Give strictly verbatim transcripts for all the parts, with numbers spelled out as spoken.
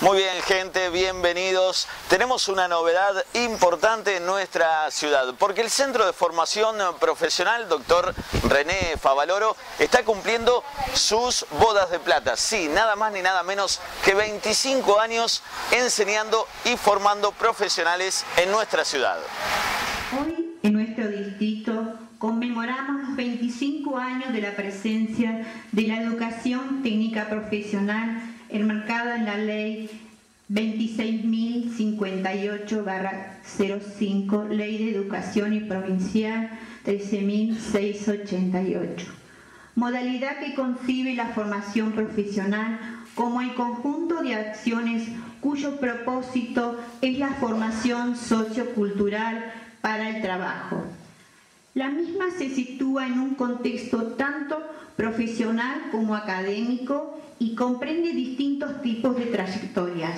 Muy bien, gente, bienvenidos. Tenemos una novedad importante en nuestra ciudad, porque el Centro de Formación Profesional, doctor René Favaloro, está cumpliendo sus bodas de plata. Sí, nada más ni nada menos que veinticinco años enseñando y formando profesionales en nuestra ciudad. Hoy, en nuestro distrito, conmemoramos los veinticinco años de la presencia de la educación técnica profesional enmarcada en la ley veintiséis mil cincuenta y ocho barra cero cinco, Ley de Educación y Provincial trece mil seiscientos ochenta y ocho. Modalidad que concibe la formación profesional como el conjunto de acciones cuyo propósito es la formación sociocultural para el trabajo. La misma se sitúa en un contexto tanto profesional como académico y comprende distintos tipos de trayectorias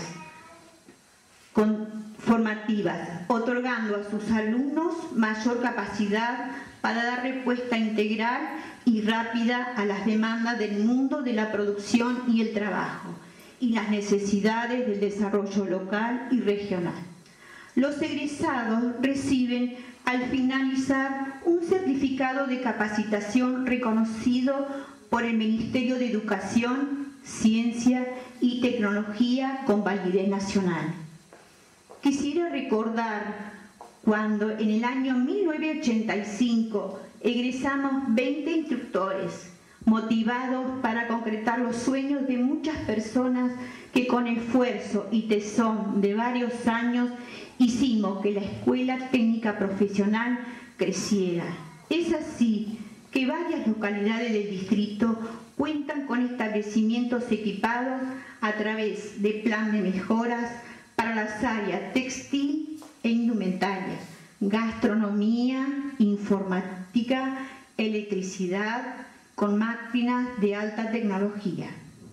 formativas, otorgando a sus alumnos mayor capacidad para dar respuesta integral y rápida a las demandas del mundo de la producción y el trabajo y las necesidades del desarrollo local y regional. Los egresados reciben al finalizar un certificado de capacitación reconocido por el Ministerio de Educación, Ciencia y Tecnología con validez nacional. Quisiera recordar cuando en el año mil novecientos ochenta y cinco egresamos veinte instructores motivados para concretar los sueños de muchas personas que con esfuerzo y tesón de varios años hicimos que la Escuela Técnica Profesional creciera. Es así que varias localidades del distrito cuentan con establecimientos equipados a través de plan de mejoras para las áreas textil e indumentaria, gastronomía, informática, electricidad, con máquinas de alta tecnología.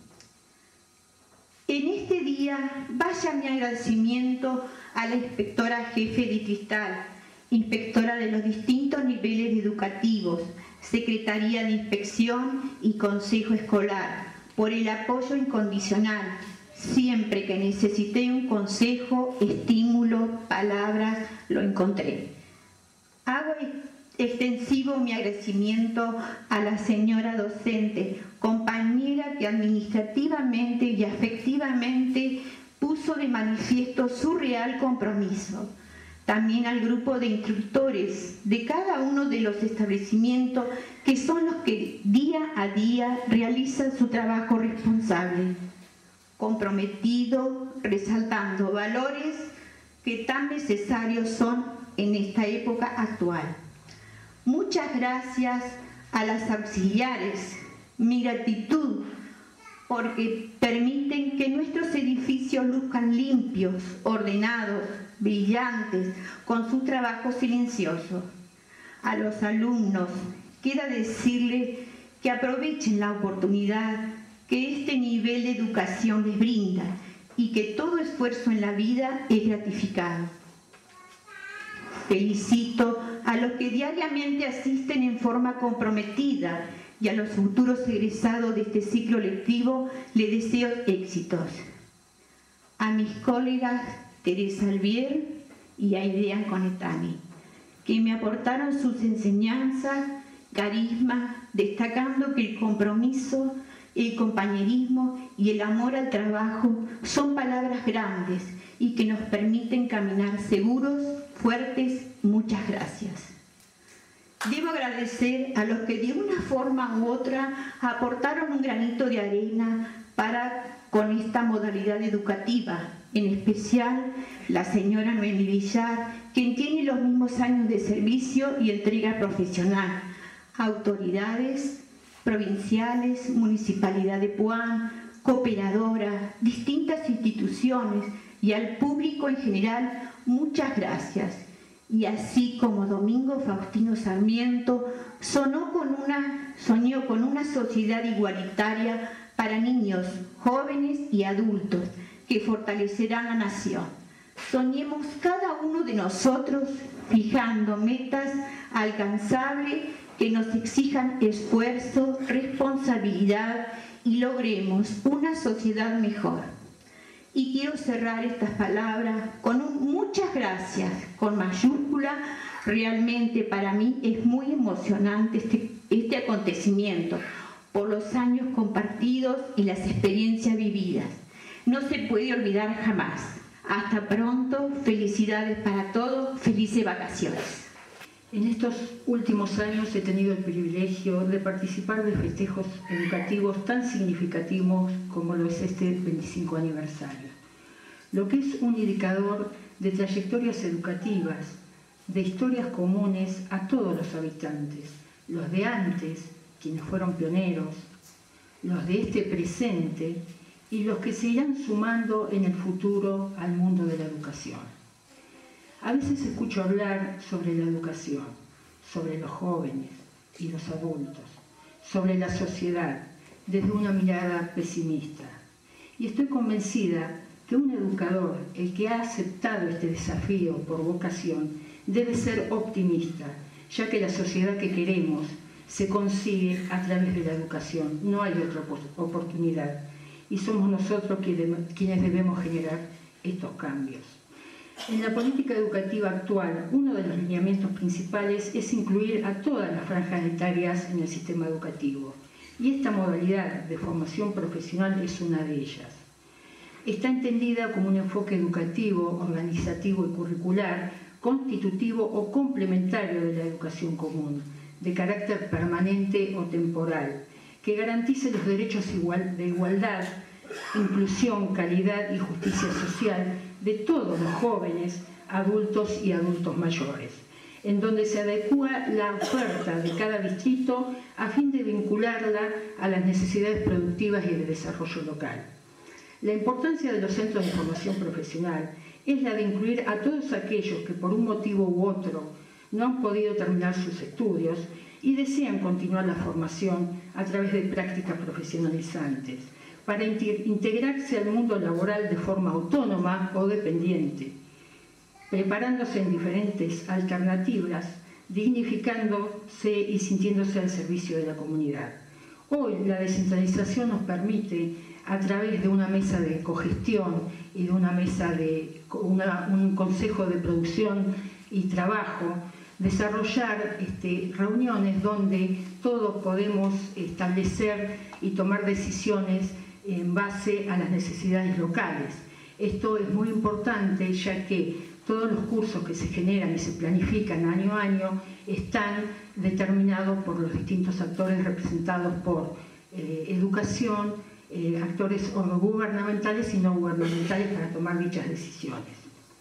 En este día vaya mi agradecimiento a la inspectora jefe distrital, inspectora de los distintos niveles educativos, Secretaría de Inspección y Consejo Escolar, por el apoyo incondicional. Siempre que necesité un consejo, estímulo, palabras, lo encontré. Hago extensivo mi agradecimiento a la señora docente, compañera que administrativamente y afectivamente puso de manifiesto su real compromiso. También al grupo de instructores de cada uno de los establecimientos que son los que día a día realizan su trabajo responsable, comprometido, resaltando valores que tan necesarios son en esta época actual. Muchas gracias a las auxiliares, mi gratitud porque permiten que nuestros edificios luzcan limpios, ordenados, brillantes, con su trabajo silencioso. A los alumnos queda decirles que aprovechen la oportunidad que este nivel de educación les brinda y que todo esfuerzo en la vida es gratificado. Felicito a los que diariamente asisten en forma comprometida y a los futuros egresados de este ciclo lectivo les deseo éxitos. A mis colegas Teresa Albier y Aidea Conetani, que me aportaron sus enseñanzas, carisma, destacando que el compromiso, el compañerismo y el amor al trabajo son palabras grandes y que nos permiten caminar seguros, fuertes. Muchas gracias. Debo agradecer a los que de una forma u otra aportaron un granito de arena para con esta modalidad educativa, en especial la señora Noemi Villar, quien tiene los mismos años de servicio y entrega profesional, autoridades provinciales, Municipalidad de Puan, cooperadoras, distintas instituciones y al público en general, muchas gracias. Y así como Domingo Faustino Sarmiento sonó con una, soñó con una sociedad igualitaria para niños, jóvenes y adultos que fortalecerán la nación. Soñemos cada uno de nosotros fijando metas alcanzables que nos exijan esfuerzo, responsabilidad y logremos una sociedad mejor. Y quiero cerrar estas palabras con un muchas gracias, con mayúscula. Realmente para mí es muy emocionante este, este acontecimiento, por los años compartidos y las experiencias vividas. No se puede olvidar jamás. Hasta pronto, felicidades para todos, felices vacaciones. En estos últimos años he tenido el privilegio de participar de festejos educativos tan significativos como lo es este veinticinco aniversario, lo que es un indicador de trayectorias educativas, de historias comunes a todos los habitantes, los de antes, quienes fueron pioneros, los de este presente y los que se irán sumando en el futuro al mundo de la educación. A veces escucho hablar sobre la educación, sobre los jóvenes y los adultos, sobre la sociedad, desde una mirada pesimista. Y estoy convencida que un educador, el que ha aceptado este desafío por vocación, debe ser optimista, ya que la sociedad que queremos se consigue a través de la educación, no hay otra oportunidad, y somos nosotros quienes debemos generar estos cambios. En la política educativa actual, uno de los lineamientos principales es incluir a todas las franjas etarias en el sistema educativo, y esta modalidad de formación profesional es una de ellas. Está entendida como un enfoque educativo, organizativo y curricular, constitutivo o complementario de la educación común, de carácter permanente o temporal, que garantice los derechos de igualdad, inclusión, calidad y justicia social de todos los jóvenes, adultos y adultos mayores, en donde se adecúa la oferta de cada distrito a fin de vincularla a las necesidades productivas y de desarrollo local. La importancia de los centros de formación profesional es la de incluir a todos aquellos que por un motivo u otro no han podido terminar sus estudios y desean continuar la formación a través de prácticas profesionalizantes, para integrarse al mundo laboral de forma autónoma o dependiente, preparándose en diferentes alternativas, dignificándose y sintiéndose al servicio de la comunidad. Hoy la descentralización nos permite, a través de una mesa de cogestión y de una mesa de una, un consejo de producción y trabajo, desarrollar este, reuniones donde todos podemos establecer y tomar decisiones en base a las necesidades locales. Esto es muy importante, ya que todos los cursos que se generan y se planifican año a año están determinados por los distintos actores representados por eh, educación, eh, actores gubernamentales y no gubernamentales para tomar dichas decisiones.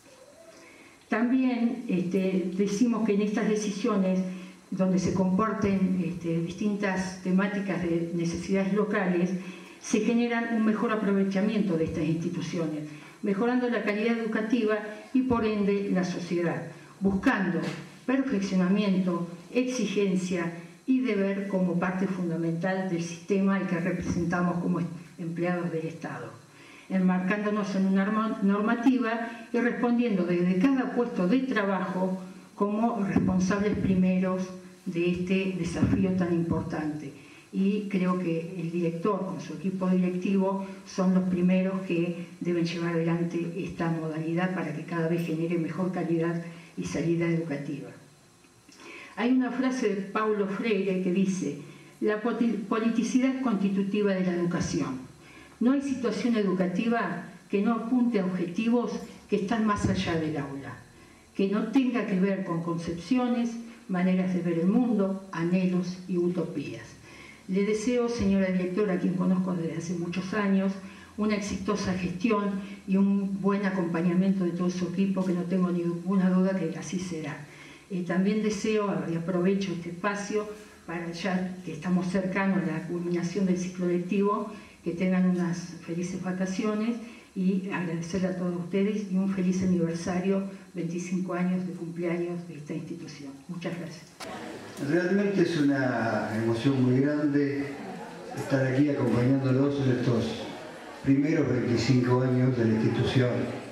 También este, decimos que en estas decisiones, donde se comporten este, distintas temáticas de necesidades locales, se generan un mejor aprovechamiento de estas instituciones, mejorando la calidad educativa y por ende la sociedad, buscando perfeccionamiento, exigencia y deber como parte fundamental del sistema al que representamos como empleados del Estado, enmarcándonos en una normativa y respondiendo desde cada puesto de trabajo como responsables primeros de este desafío tan importante. Y creo que el director con su equipo directivo son los primeros que deben llevar adelante esta modalidad para que cada vez genere mejor calidad y salida educativa. Hay una frase de Paulo Freire que dice: la politicidad constitutiva de la educación. No hay situación educativa que no apunte a objetivos que están más allá del aula, que no tenga que ver con concepciones, maneras de ver el mundo, anhelos y utopías. Le deseo, señora directora, a quien conozco desde hace muchos años, una exitosa gestión y un buen acompañamiento de todo su equipo, que no tengo ninguna duda que así será. Eh, también deseo, y aprovecho este espacio, para ya que estamos cercanos a la culminación del ciclo lectivo, que tengan unas felices vacaciones y agradecerle a todos ustedes y un feliz aniversario, veinticinco años de cumpleaños de esta institución. Muchas gracias. Realmente es una emoción muy grande estar aquí acompañándolos en estos primeros veinticinco años de la institución.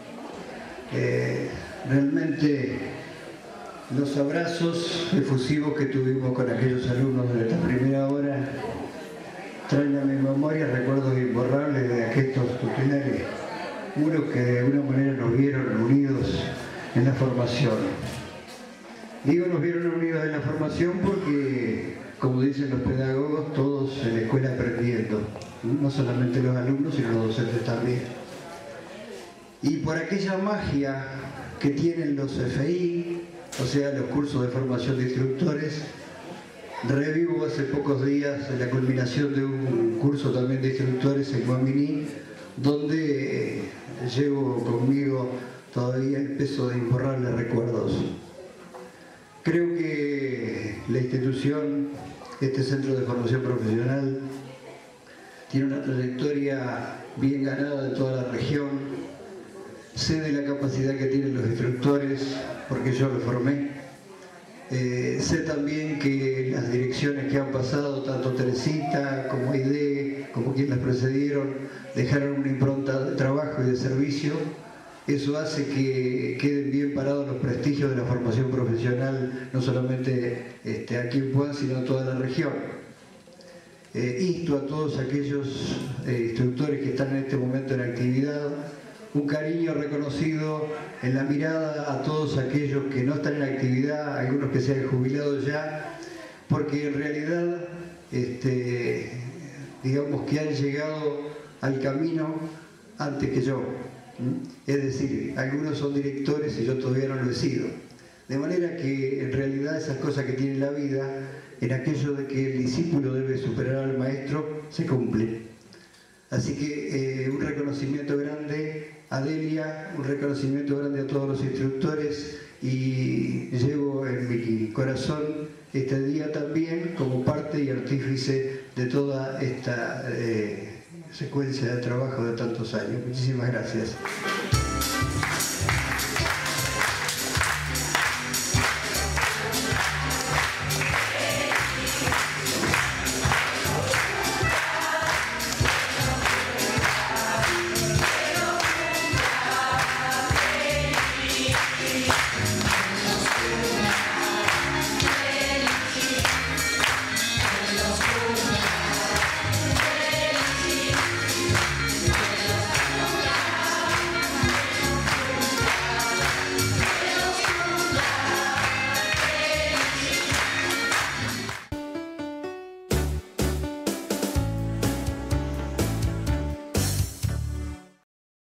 Eh, realmente los abrazos efusivos que tuvimos con aquellos alumnos de esta primera hora traen a mi memoria recuerdos imborrables de aquellos tutelares unos que de alguna manera nos vieron unidos en la formación. Digo nos vieron unidos en la formación porque, como dicen los pedagogos, todos en la escuela aprendiendo, no solamente los alumnos, sino los docentes también. Y por aquella magia que tienen los F I, o sea, los cursos de formación de instructores, revivo hace pocos días la culminación de un curso también de instructores en Guaminí, donde eh, llevo conmigo todavía el peso de imborrables recuerdos. Creo que la institución, este centro de formación profesional, tiene una trayectoria bien ganada de toda la región. Sé de la capacidad que tienen los instructores, porque yo los formé. Eh, sé también que las direcciones que han pasado, tanto Teresita como Aide, como quienes las precedieron, dejaron una impronta de trabajo y de servicio. Eso hace que queden bien parados los prestigios de la formación profesional, no solamente este, aquí en Puan, sino en toda la región. Eh, insto a todos aquellos eh, instructores que están en este momento en actividad, un cariño reconocido en la mirada a todos aquellos que no están en actividad, algunos que se han jubilado ya, porque en realidad, este, digamos que han llegado al camino antes que yo. Es decir, algunos son directores y yo todavía no lo he sido. De manera que en realidad esas cosas que tiene la vida, en aquello de que el discípulo debe superar al maestro, se cumplen. Así que eh, un reconocimiento grande a Delia, un reconocimiento grande a todos los instructores, y llevo en mi corazón este día también como parte y artífice de toda esta eh, secuencia de trabajo de tantos años. Muchísimas gracias.